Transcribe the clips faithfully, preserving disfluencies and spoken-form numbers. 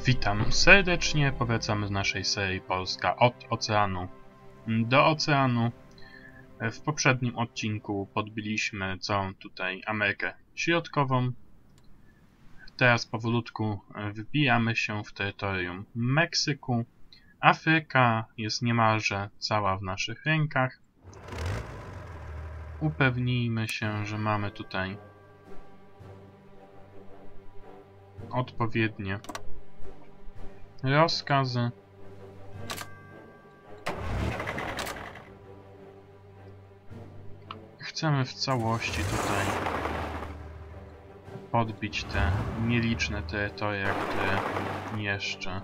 Witam serdecznie, powracamy z naszej serii Polska od oceanu do oceanu. W poprzednim odcinku podbiliśmy całą tutaj Amerykę Środkową. Teraz powolutku wbijamy się w terytorium Meksyku. Afryka jest niemalże cała w naszych rękach. Upewnijmy się, że mamy tutaj odpowiednie rozkazy. Chcemy w całości tutaj podbić te nieliczne terytoria, które jeszcze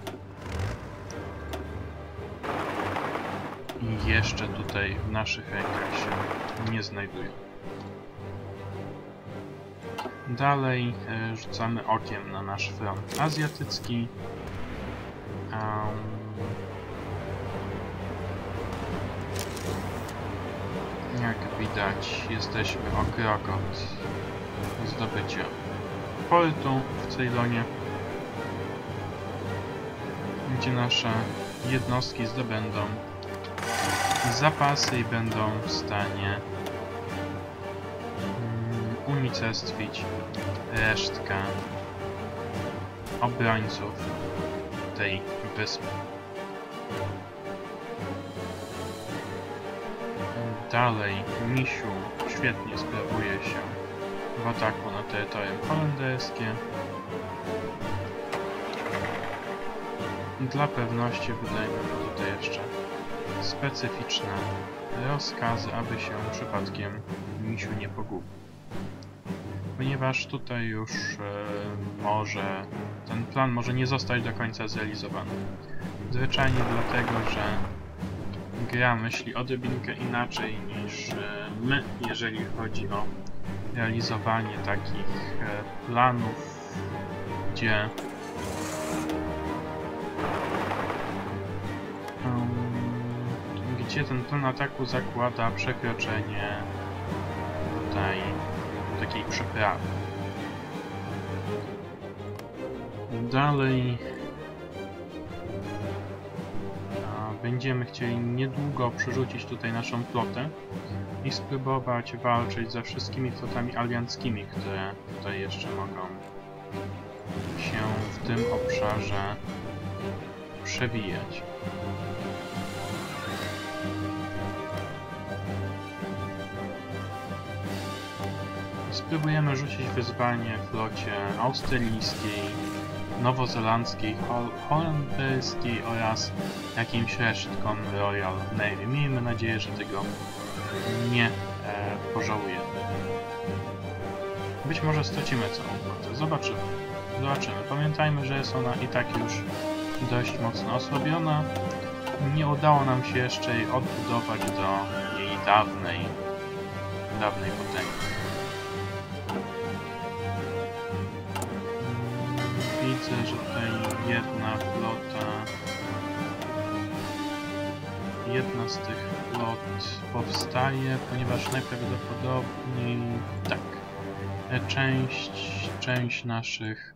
i jeszcze tutaj w naszych rękach się nie znajdują. Dalej e, rzucamy okiem na nasz front azjatycki. Um, jak widać, jesteśmy o krok od zdobycia portu w Ceylonie, gdzie nasze jednostki zdobędą zapasy i będą w stanie um, unicestwić resztkę obrońców tej wyspy. Dalej Misiu świetnie sprawuje się w ataku na terytorium holenderskie. Dla pewności wydajmy mu tutaj jeszcze specyficzne rozkazy, aby się przypadkiem Misiu nie pogubił. Ponieważ tutaj już e, może ten plan może nie zostać do końca zrealizowany. Zwyczajnie dlatego, że gra myśli odrobinkę inaczej niż e, my, jeżeli chodzi o realizowanie takich e, planów, gdzie um, gdzie ten plan ataku zakłada przekroczenie tutaj takiej przeprawy. Dalej a, będziemy chcieli niedługo przerzucić tutaj naszą flotę i spróbować walczyć ze wszystkimi flotami alianckimi, które tutaj jeszcze mogą się w tym obszarze przewijać. Spróbujemy rzucić wyzwanie flocie australijskiej, nowozelandzkiej, hol holenderskiej oraz jakimś resztkom Royal Navy. Miejmy nadzieję, że tego nie e, pożałujemy. Być może stracimy całą flotę. Zobaczymy. Zobaczymy. Pamiętajmy, że jest ona i tak już dość mocno osłabiona. Nie udało nam się jeszcze jej odbudować do jej dawnej, dawnej potęgi. Widzę, że tutaj jedna flota, jedna z tych flot powstaje, ponieważ najprawdopodobniej tak, część, część naszych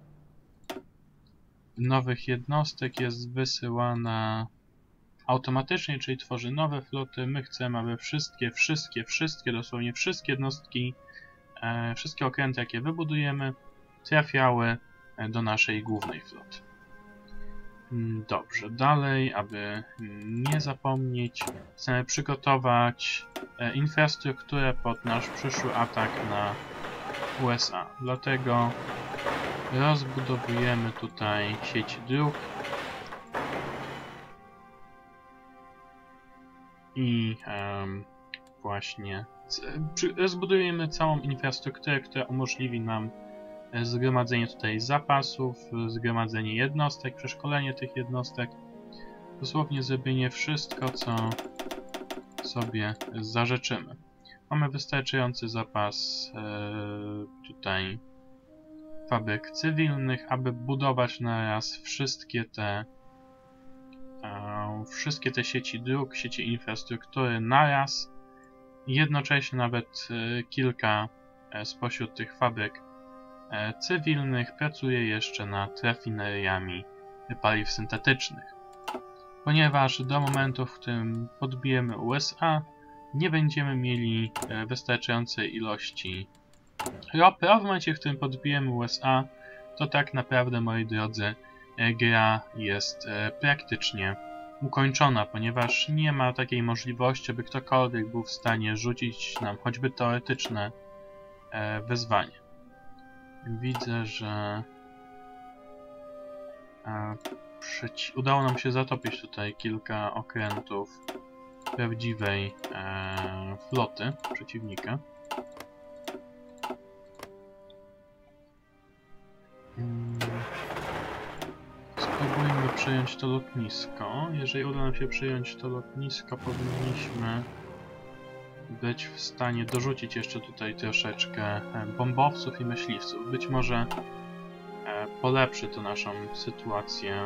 nowych jednostek jest wysyłana automatycznie, czyli tworzy nowe floty. My chcemy, aby wszystkie, wszystkie, wszystkie, dosłownie wszystkie jednostki, e, wszystkie okręty, jakie wybudujemy, trafiały do naszej głównej floty. Dobrze, dalej, aby nie zapomnieć, chcemy przygotować infrastrukturę pod nasz przyszły atak na U S A. Dlatego rozbudowujemy tutaj sieć dróg i um, właśnie rozbudujemy całą infrastrukturę, która umożliwi nam zgromadzenie tutaj zapasów, zgromadzenie jednostek, przeszkolenie tych jednostek, dosłownie zrobienie wszystko, co sobie zażyczymy. Mamy wystarczający zapas e, tutaj fabryk cywilnych, aby budować naraz wszystkie te e, wszystkie te sieci dróg, sieci infrastruktury naraz. Jednocześnie nawet e, kilka e, spośród tych fabryk cywilnych pracuje jeszcze nad rafineriami paliw syntetycznych. Ponieważ do momentu, w którym podbijemy U S A, nie będziemy mieli wystarczającej ilości ropy, a w momencie, w którym podbijemy U S A, to tak naprawdę, moi drodzy, gra jest praktycznie ukończona, ponieważ nie ma takiej możliwości, by ktokolwiek był w stanie rzucić nam choćby teoretyczne wyzwanie. Widzę, że udało nam się zatopić tutaj kilka okrętów prawdziwej floty przeciwnika. Spróbujmy przejąć to lotnisko. Jeżeli uda nam się przejąć to lotnisko, powinniśmy być w stanie dorzucić jeszcze tutaj troszeczkę bombowców i myśliwców. Być może polepszy to naszą sytuację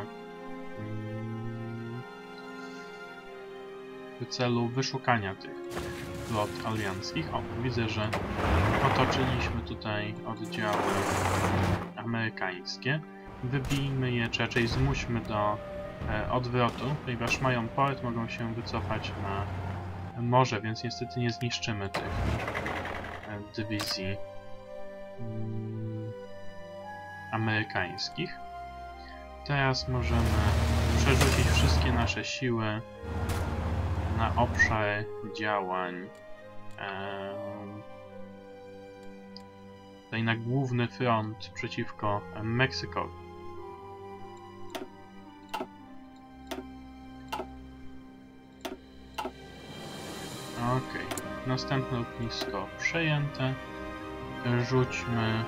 w celu wyszukania tych flot alianckich. O, widzę, że otoczyliśmy tutaj oddziały amerykańskie. Wybijmy je, czy raczej zmuśmy do e, odwrotu, ponieważ mają port, mogą się wycofać na morze, więc niestety nie zniszczymy tych e, dywizji mm, amerykańskich. Teraz możemy przerzucić wszystkie nasze siły na obszar działań e, tutaj na główny front przeciwko Meksykowi. Okej, okay. Następne lotnisko przejęte. Rzućmy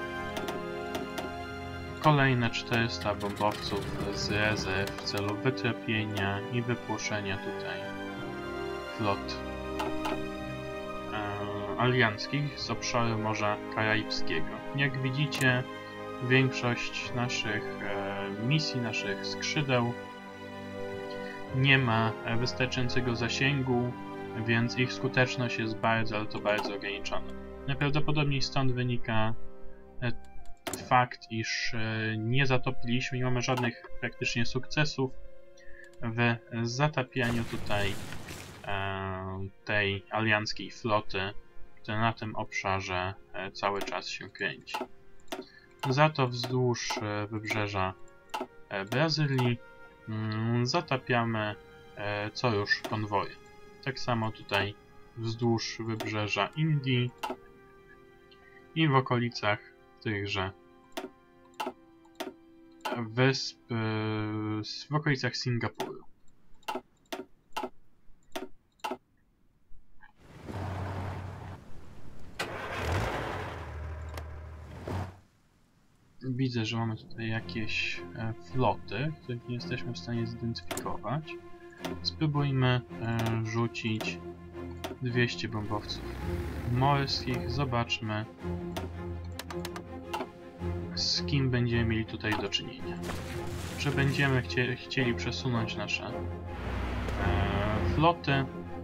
kolejne czterysta bombowców z rezerw w celu wytrapienia i wypłoszenia tutaj flot e, alianckich z obszaru Morza Karaibskiego. Jak widzicie, większość naszych e, misji, naszych skrzydeł nie ma wystarczającego zasięgu, więc ich skuteczność jest bardzo, ale to bardzo ograniczona. Najprawdopodobniej stąd wynika e, fakt, iż e, nie zatopiliśmy, nie mamy żadnych praktycznie sukcesów w zatapianiu tutaj e, tej alianckiej floty, która na tym obszarze e, cały czas się kręci. Za to wzdłuż e, wybrzeża e, Brazylii mm, zatapiamy e, co już konwoje. Tak samo tutaj wzdłuż wybrzeża Indii i w okolicach tychże wysp, w okolicach Singapuru. Widzę, że mamy tutaj jakieś floty, których nie jesteśmy w stanie zidentyfikować. Spróbujmy rzucić dwieście bombowców morskich. Zobaczmy, z kim będziemy mieli tutaj do czynienia. Czy będziemy chcie chcieli przesunąć nasze e, floty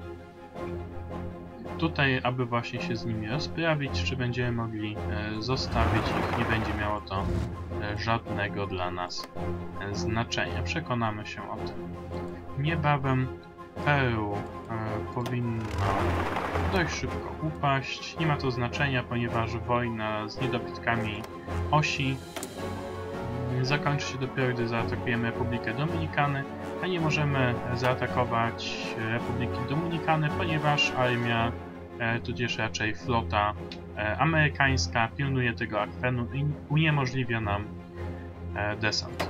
tutaj, aby właśnie się z nimi rozprawić, czy będziemy mogli e, zostawić ich, nie będzie miało to e, żadnego dla nas e, znaczenia. Przekonamy się o tym niebawem. Peru e, powinno dość szybko upaść. Nie ma to znaczenia, ponieważ wojna z niedobytkami osi zakończy się dopiero, gdy zaatakujemy Republikę Dominikany, a nie możemy zaatakować Republiki Dominikany, ponieważ armia, e, tudzież raczej flota e, amerykańska pilnuje tego akwenu i uniemożliwia nam e, desant.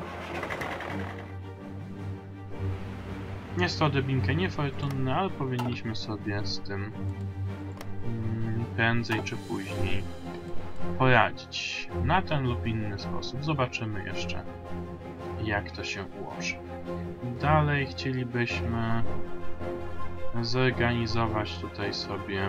Jest to odrobinkę niefortunne, ale powinniśmy sobie z tym mm, prędzej czy później poradzić. Na ten lub inny sposób. Zobaczymy jeszcze, jak to się ułoży. Dalej chcielibyśmy zorganizować tutaj sobie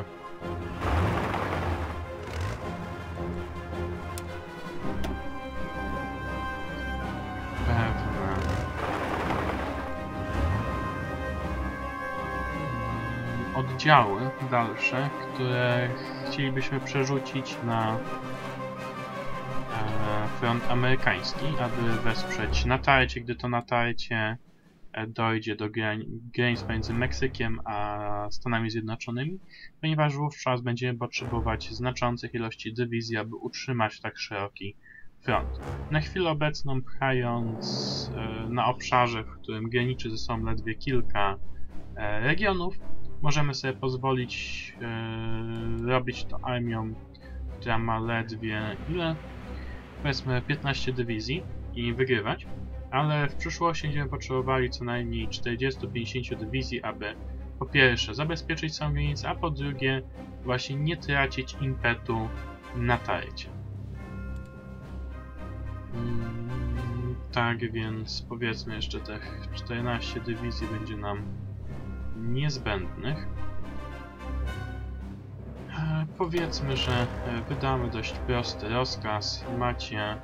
pewne oddziały dalsze, które chcielibyśmy przerzucić na e, front amerykański, aby wesprzeć natarcie, gdy to natarcie dojdzie do granic pomiędzy Meksykiem a Stanami Zjednoczonymi, ponieważ wówczas będziemy potrzebować znaczących ilości dywizji, aby utrzymać tak szeroki front. Na chwilę obecną, pchając e, na obszarze, w którym graniczy ze sobą ledwie kilka e, regionów, możemy sobie pozwolić e, robić to armią, która ma ledwie ile? Powiedzmy piętnaście dywizji i wygrywać, ale w przyszłości będziemy potrzebowali co najmniej czterdzieści do pięćdziesięciu dywizji, aby po pierwsze zabezpieczyć całą granicę, a po drugie właśnie nie tracić impetu na tarcie. Hmm, tak więc powiedzmy jeszcze tych czternaście dywizji będzie nam niezbędnych. E, powiedzmy, że wydamy dość prosty rozkaz. Macie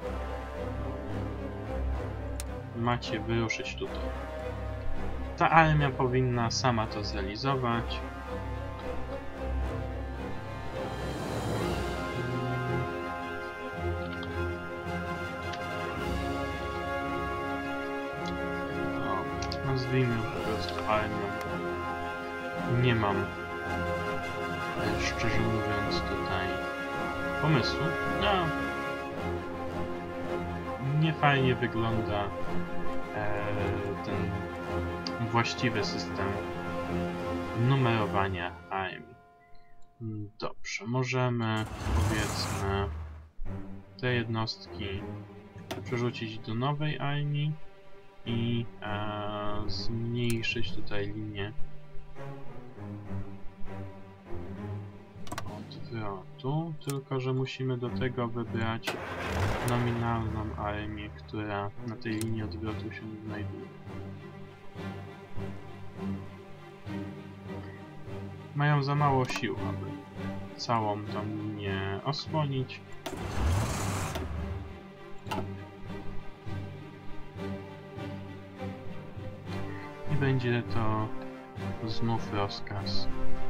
macie wyruszyć tutaj. Ta armia powinna sama to zrealizować. No, nazwijmy ją po prostu armią. Nie mam, szczerze mówiąc, tutaj pomysłu. No, nie fajnie wygląda e, ten właściwy system numerowania armii. Dobrze, możemy powiedzmy te jednostki przerzucić do nowej armii i e, zmniejszyć tutaj linię odwrotu, tylko że musimy do tego wybrać nominalną armię, która na tej linii odwrotu się znajduje. Mają za mało sił, aby całą tą linię osłonić. I będzie to znów rozkaz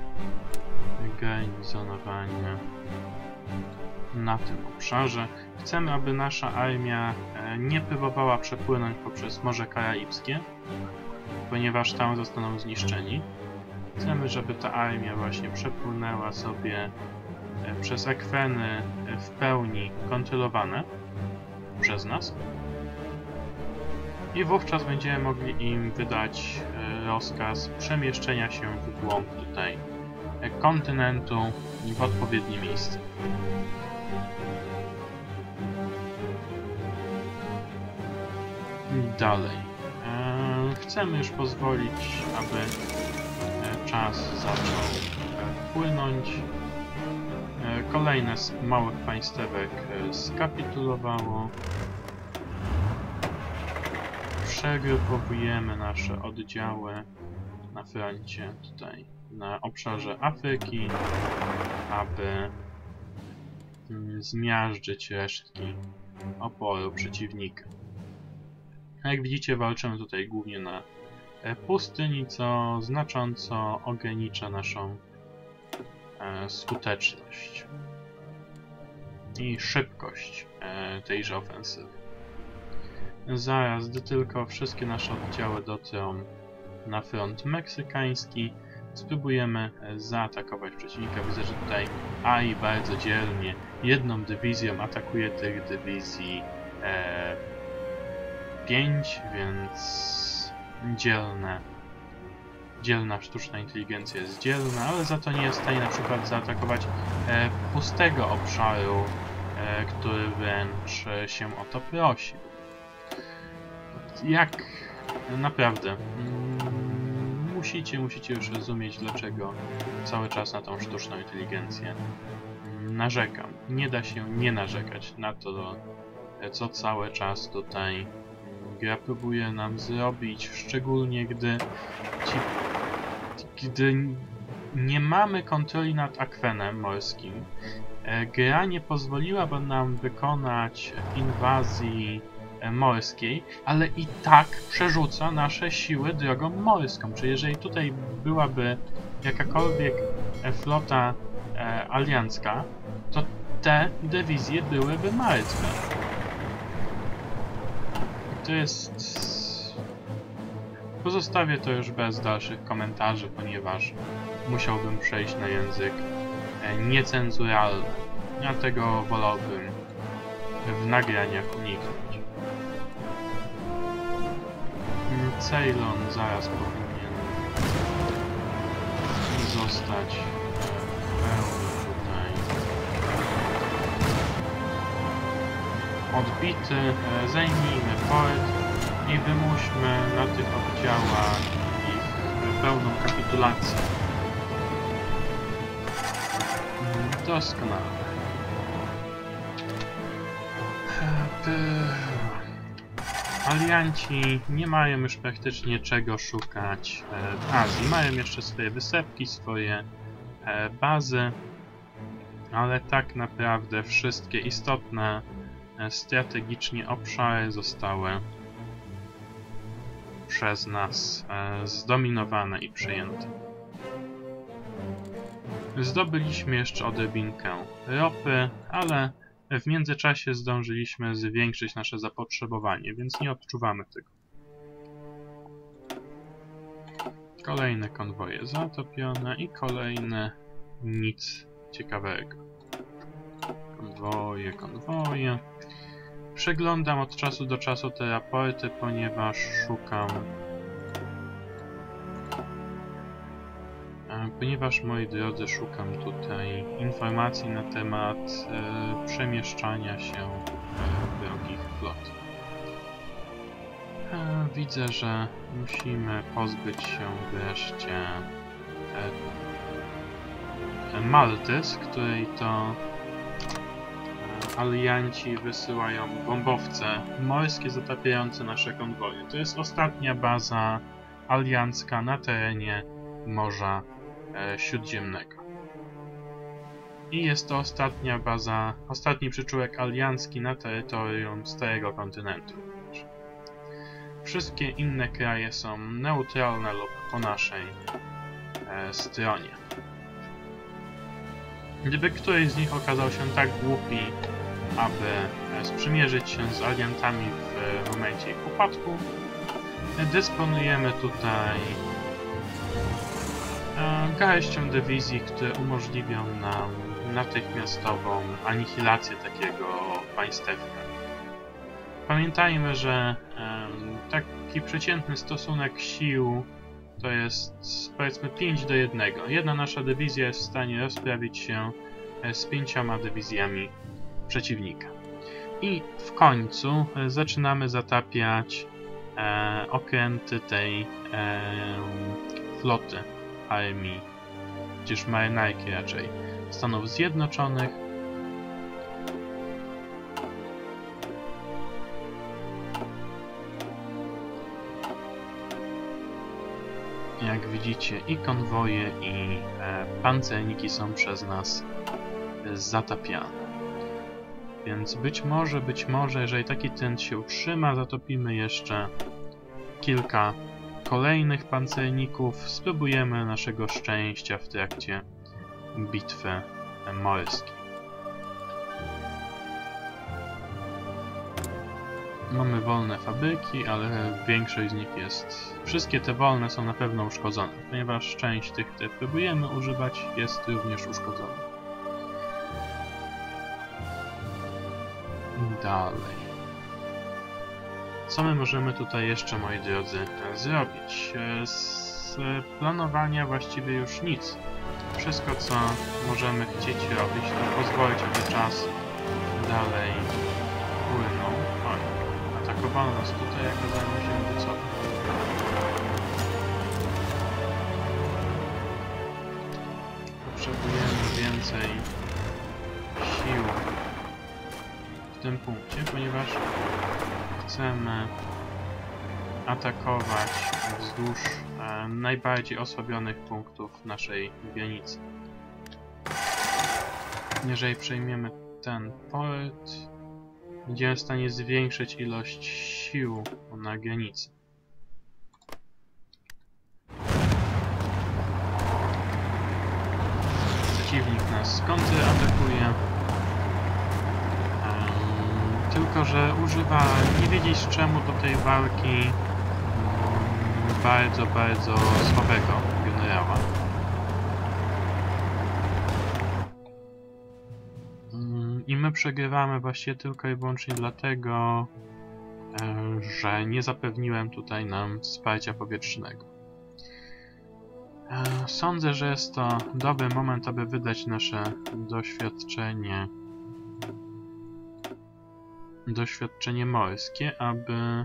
garnizonowania na tym obszarze. Chcemy, aby nasza armia nie próbowała przepłynąć poprzez Morze Karaibskie, ponieważ tam zostaną zniszczeni. Chcemy, żeby ta armia właśnie przepłynęła sobie przez akweny w pełni kontrolowane przez nas. I wówczas będziemy mogli im wydać rozkaz przemieszczenia się w głąb tutaj kontynentu i w odpowiednie miejsce. Dalej. Chcemy już pozwolić, aby czas zaczął płynąć. Kolejne z małych państewek skapitulowało. Przegrupowujemy nasze oddziały na froncie tutaj na obszarze Afryki, aby zmiażdżyć resztki oporu przeciwnika. Jak widzicie, walczymy tutaj głównie na pustyni, co znacząco ogranicza naszą skuteczność i szybkość tejże ofensywy. Zaraz, gdy tylko wszystkie nasze oddziały dotrą na front meksykański, spróbujemy zaatakować przeciwnika. Widzę, że tutaj A I bardzo dzielnie jedną dywizją atakuje tych dywizji e, pięć, więc dzielne, dzielna sztuczna inteligencja jest dzielna, ale za to nie jest w stanie na przykład zaatakować e, pustego obszaru, e, który wręcz się o to prosi. Jak naprawdę mm, musicie, musicie już rozumieć, dlaczego cały czas na tą sztuczną inteligencję narzekam. Nie da się nie narzekać na to, co cały czas tutaj gra próbuje nam zrobić, szczególnie gdy ci, gdy nie mamy kontroli nad akwenem morskim. Gra nie pozwoliłaby nam wykonać inwazji morskiej, ale i tak przerzuca nasze siły drogą morską. Czyli jeżeli tutaj byłaby jakakolwiek flota e, aliancka, to te dywizje byłyby martwe. To jest... Pozostawię to już bez dalszych komentarzy, ponieważ musiałbym przejść na język niecenzuralny. Dlatego wolałbym w nagraniach uniknąć. Ceylon zaraz powinien zostać pełny tutaj odbity. Zajmijmy port i wymuśmy na tych oddziałach ich pełną kapitulację. Doskonale. Alianci nie mają już praktycznie czego szukać w Azji. Mają jeszcze swoje wysepki, swoje bazy, ale tak naprawdę wszystkie istotne strategicznie obszary zostały przez nas zdominowane i przejęte. Zdobyliśmy jeszcze odrobinkę ropy, ale w międzyczasie zdążyliśmy zwiększyć nasze zapotrzebowanie, więc nie odczuwamy tego. Kolejne konwoje zatopione i kolejne nic ciekawego. Konwoje, konwoje. Przeglądam od czasu do czasu te raporty, ponieważ szukam... Ponieważ, moi drodzy, szukam tutaj informacji na temat e, przemieszczania się e, wrogich flot. E, widzę, że musimy pozbyć się wreszcie e, Malty, z której to e, alianci wysyłają bombowce morskie zatapiające nasze konwoje. To jest ostatnia baza aliancka na terenie Morza Śródziemnego. I jest to ostatnia baza, ostatni przyczółek aliancki na terytorium Starego Kontynentu. Wszystkie inne kraje są neutralne lub po naszej e, stronie. Gdyby któryś z nich okazał się tak głupi, aby e, sprzymierzyć się z aliantami w, w momencie ich upadku, dysponujemy tutaj garścią dywizji, które umożliwią nam natychmiastową anihilację takiego państewka. Pamiętajmy, że um, taki przeciętny stosunek sił to jest powiedzmy pięć do jednego. Jedna nasza dywizja jest w stanie rozprawić się z pięcioma dywizjami przeciwnika. I w końcu zaczynamy zatapiać e, okręty tej e, floty armii, tudzież marynarki raczej, Stanów Zjednoczonych. Jak widzicie, i konwoje, i e, pancerniki są przez nas zatapiane. Więc być może, być może, jeżeli taki trend się utrzyma, zatopimy jeszcze kilka kolejnych pancerników. Spróbujemy naszego szczęścia w trakcie bitwy morskiej. Mamy wolne fabryki, ale większość z nich jest... Wszystkie te wolne są na pewno uszkodzone, ponieważ część tych, które próbujemy używać, jest również uszkodzona. Dalej. Co my możemy tutaj jeszcze, moi drodzy, zrobić? Z planowania właściwie już nic. Wszystko, co możemy chcieć robić, to pozwolić, aby czas dalej płynął. Oj, atakowano nas tutaj, jak okazano się wycofać. Potrzebujemy więcej sił w tym punkcie, ponieważ chcemy atakować wzdłuż e, najbardziej osłabionych punktów naszej granicy. Jeżeli przejmiemy ten port, będziemy w stanie zwiększyć ilość sił na granicy. Przeciwnik nas kontratakuje. tylko że używa nie wiedzieć czemu do tej walki mm, bardzo, bardzo słabego generała. Mm, I my przegrywamy właściwie tylko i wyłącznie dlatego, e, że nie zapewniłem tutaj nam wsparcia powietrznego. E, sądzę, że jest to dobry moment, aby wydać nasze doświadczenie doświadczenie morskie, aby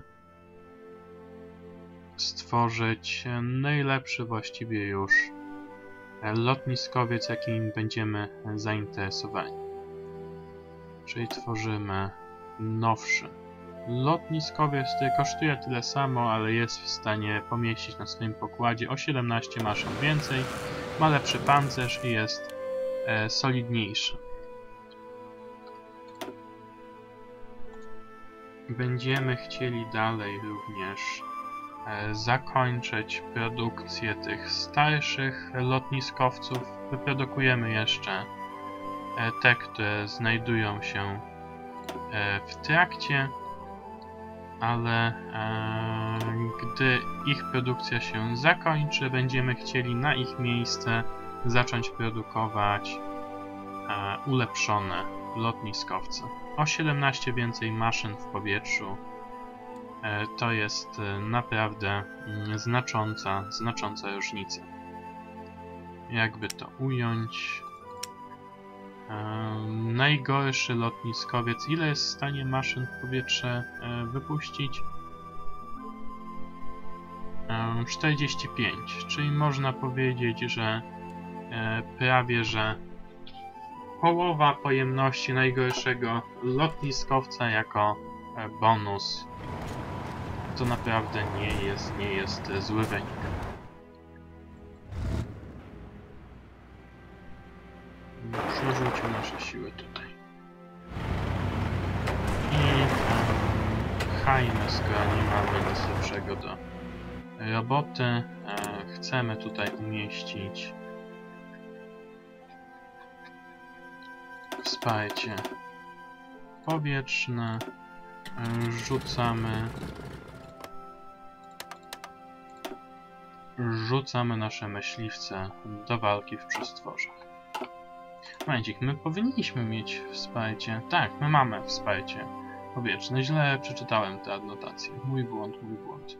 stworzyć najlepszy właściwie już lotniskowiec, jakim będziemy zainteresowani. Czyli tworzymy nowszy lotniskowiec, który kosztuje tyle samo, ale jest w stanie pomieścić na swoim pokładzie o siedemnaście maszyn więcej, ma lepszy pancerz i jest e, solidniejszy. Będziemy chcieli dalej również e, zakończyć produkcję tych starszych lotniskowców. Wyprodukujemy jeszcze e, te, które znajdują się e, w trakcie, ale e, gdy ich produkcja się zakończy, będziemy chcieli na ich miejsce zacząć produkować e, ulepszone lotniskowce. O siedemnaście więcej maszyn w powietrzu. E, to jest e, naprawdę mm, znacząca, znacząca różnica. Jakby to ująć? E, najgorszy lotniskowiec. Ile jest w stanie maszyn w powietrze e, wypuścić? E, czterdzieści pięć, czyli można powiedzieć, że e, prawie, że połowa pojemności najgorszego lotniskowca jako e, bonus. To naprawdę nie jest, nie jest e, zły wynik. Przerzućmy nasze siły tutaj. I um, hajmy, skoro nie mamy nic lepszego do roboty. E, chcemy tutaj umieścić wsparcie powietrzne. E, rzucamy rzucamy nasze myśliwce do walki w przestworzach. Momencik, my powinniśmy mieć wsparcie. Tak, my mamy wsparcie powietrzne. Źle przeczytałem te adnotacje. Mój błąd, mój błąd.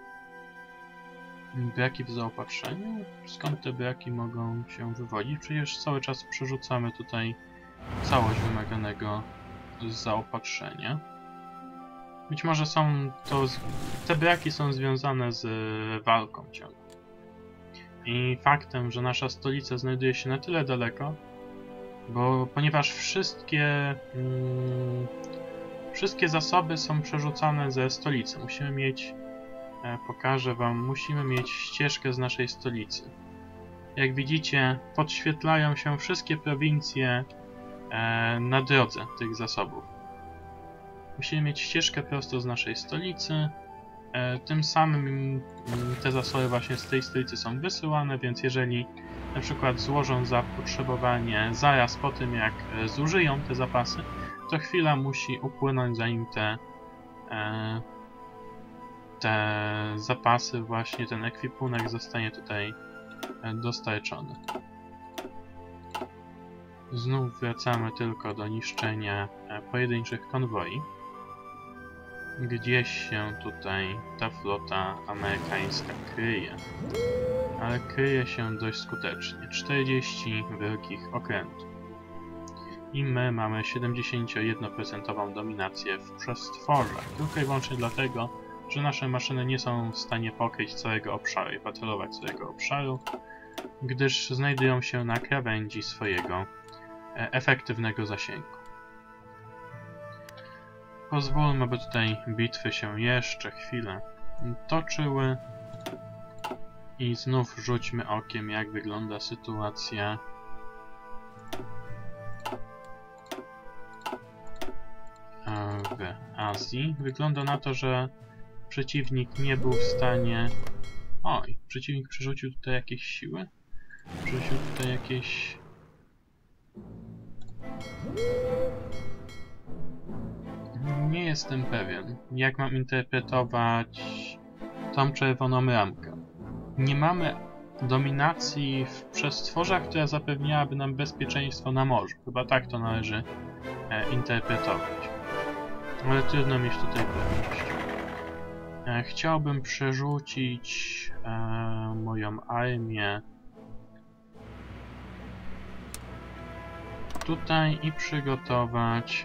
Braki w zaopatrzeniu? Skąd te braki mogą się wywodzić? Przecież cały czas przerzucamy tutaj całość wymaganego zaopatrzenia. Być może są to... te braki są związane z walką ciągle. I faktem, że nasza stolica znajduje się na tyle daleko, bo ponieważ wszystkie mm, wszystkie zasoby są przerzucane ze stolicy. Musimy mieć, e, pokażę wam, musimy mieć ścieżkę z naszej stolicy. Jak widzicie, podświetlają się wszystkie prowincje e, na drodze tych zasobów. Musimy mieć ścieżkę prosto z naszej stolicy. E, tym samym m, te zasoby właśnie z tej stolicy są wysyłane, więc jeżeli na przykład złożą zapotrzebowanie zaraz po tym, jak e, zużyją te zapasy, to chwila musi upłynąć, zanim te, e, te zapasy, właśnie ten ekwipunek zostanie tutaj e, dostarczony. Znów wracamy tylko do niszczenia e, pojedynczych konwoi. Gdzieś się tutaj ta flota amerykańska kryje, ale kryje się dość skutecznie. czterdzieści wielkich okrętów. I my mamy siedemdziesiąt jeden procent dominację w przestworzach. Tylko i wyłącznie dlatego, że nasze maszyny nie są w stanie pokryć całego obszaru i patrolować całego obszaru, gdyż znajdują się na krawędzi swojego efektywnego zasięgu. Pozwólmy, by tutaj bitwy się jeszcze chwilę toczyły. I znów rzućmy okiem, jak wygląda sytuacja w Azji. Wygląda na to, że przeciwnik nie był w stanie... Oj, przeciwnik przerzucił tutaj jakieś siły? Przerzucił tutaj jakieś... Nie jestem pewien, jak mam interpretować tą czerwoną ramkę. Nie mamy dominacji w przestworzach, która zapewniałaby nam bezpieczeństwo na morzu. Chyba tak to należy e, interpretować. Ale trudno mieć tutaj pewność. E, chciałbym przerzucić e, moją armię tutaj i przygotować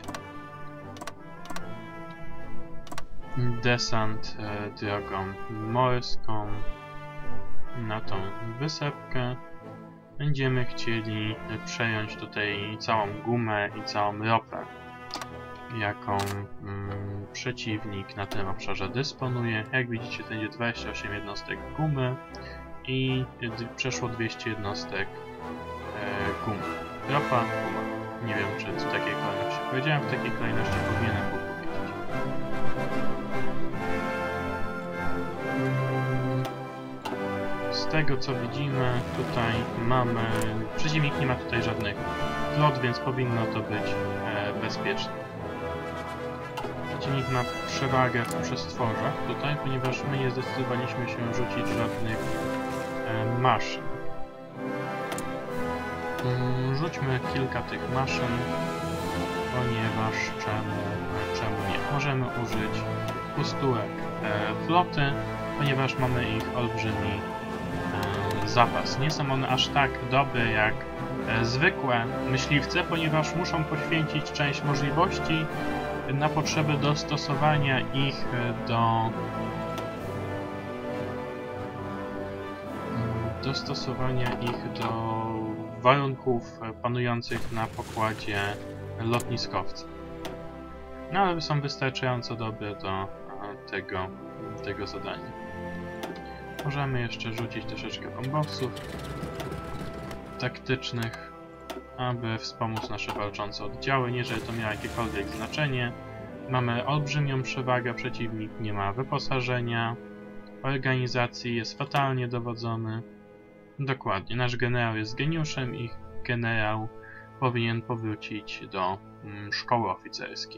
desant e, drogą morską na tą wysepkę. Będziemy chcieli przejąć tutaj całą gumę i całą ropę, jaką mm, przeciwnik na tym obszarze dysponuje. Jak widzicie, to będzie dwadzieścia osiem jednostek gumy i przeszło dwieście jednostek e, gumy. Ropa, guma. Nie wiem, czy w takiej kolejności powiedziałem, w takiej kolejności powinienem był powiedzieć. Z tego co widzimy, tutaj mamy... Przeciwnik nie ma tutaj żadnych flot, więc powinno to być e, bezpieczne. Przeciwnik ma przewagę w przestworzach tutaj, ponieważ my nie zdecydowaliśmy się rzucić żadnych e, maszyn. Mm, rzućmy kilka tych maszyn, ponieważ czemu, czemu nie? Możemy użyć pustułek e, floty, ponieważ mamy ich olbrzymi e, zapas. Nie są one aż tak dobre jak e, zwykłe myśliwce, ponieważ muszą poświęcić część możliwości na potrzeby dostosowania ich do dostosowania ich do warunków panujących na pokładzie lotniskowca. No ale są wystarczająco dobre do tego, tego zadania. Możemy jeszcze rzucić troszeczkę bombowców taktycznych, aby wspomóc nasze walczące oddziały, jeżeli to miało jakiekolwiek znaczenie. Mamy olbrzymią przewagę, przeciwnik nie ma wyposażenia, organizacji jest fatalnie dowodzony. Dokładnie, nasz generał jest geniuszem i generał powinien powrócić do mm, szkoły oficerskiej.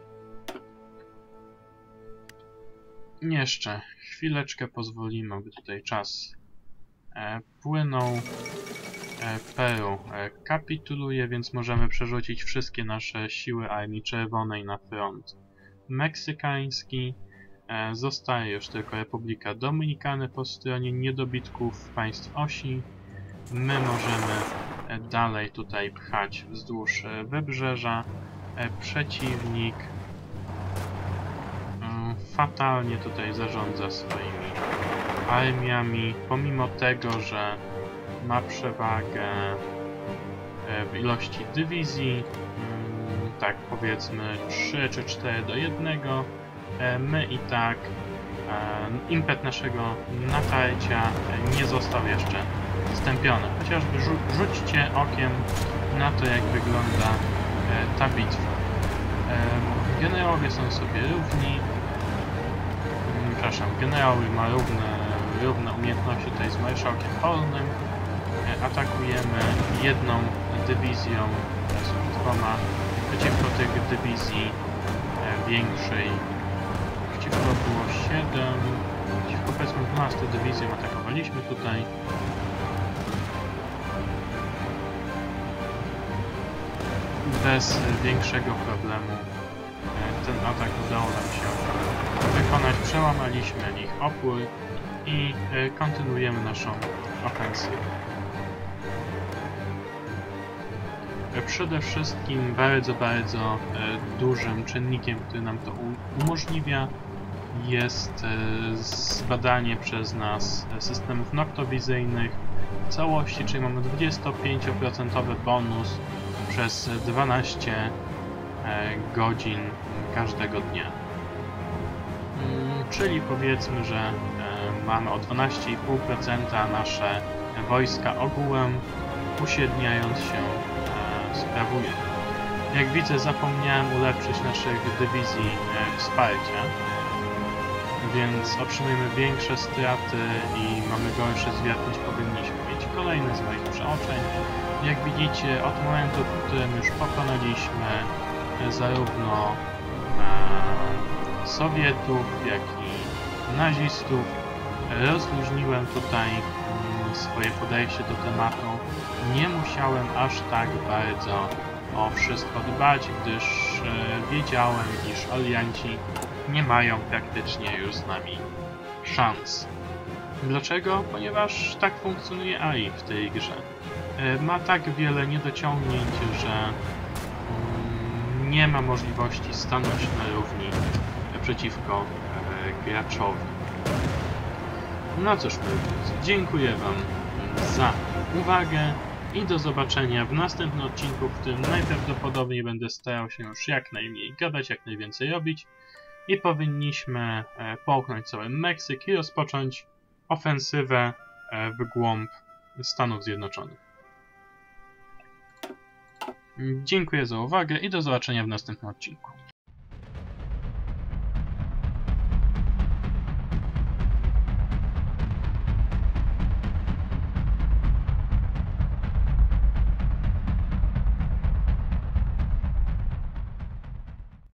Jeszcze chwileczkę pozwolimy, aby tutaj czas e, płynął. E, Peru e, kapituluje, więc możemy przerzucić wszystkie nasze siły Armii Czerwonej na front meksykański. E, zostaje już tylko Republika Dominikany po stronie niedobitków państw osi. My możemy e, dalej tutaj pchać wzdłuż e, wybrzeża. E, przeciwnik e, fatalnie tutaj zarządza swoimi armiami, pomimo tego, że ma przewagę w ilości dywizji, tak powiedzmy trzy czy cztery do jednego. My i tak impet naszego natarcia nie został jeszcze stępiony. Chociażby rzu rzućcie okiem na to, jak wygląda ta bitwa. Generałowie są sobie równi. Przepraszam, generał ma równe, równe umiejętności tutaj z marszałkiem polnym. Atakujemy jedną dywizją, dwoma, przeciwko tych dywizji większej. Przeciwko było siedem, przeciwko powiedzmy dwunastu dywizjom atakowaliśmy tutaj. Bez większego problemu ten atak udało nam się wykonać. Przełamaliśmy ich opór i kontynuujemy naszą ofensywę. Przede wszystkim bardzo, bardzo e, dużym czynnikiem, który nam to umożliwia, jest e, zbadanie przez nas systemów noktowizyjnych w całości, czyli mamy dwudziestopięcioprocentowy bonus przez dwanaście e, godzin każdego dnia. Mm, czyli powiedzmy, że e, mamy o dwanaście i pół procent nasze wojska ogółem, uśredniając się sprawują. Jak widzę, zapomniałem ulepszyć naszych dywizji e, wsparcia, więc otrzymujemy większe straty i mamy gorszy zwiat niż powinniśmy mieć. Kolejny z moich przeoczeń. Jak widzicie, od momentu, w którym już pokonaliśmy e, zarówno e, Sowietów, jak i nazistów. Rozluźniłem tutaj mm, swoje podejście do tematu. Nie musiałem aż tak bardzo o wszystko dbać, gdyż e, wiedziałem, iż alianci nie mają praktycznie już z nami szans. Dlaczego? Ponieważ tak funkcjonuje A I w tej grze. E, ma tak wiele niedociągnięć, że mm, nie ma możliwości stanąć na równi przeciwko e, graczowi. No cóż, moi drodzy, dziękuję Wam za uwagę i do zobaczenia w następnym odcinku, w którym najprawdopodobniej będę starał się już jak najmniej gadać, jak najwięcej robić i powinniśmy połknąć cały Meksyk i rozpocząć ofensywę w głąb Stanów Zjednoczonych. Dziękuję za uwagę i do zobaczenia w następnym odcinku.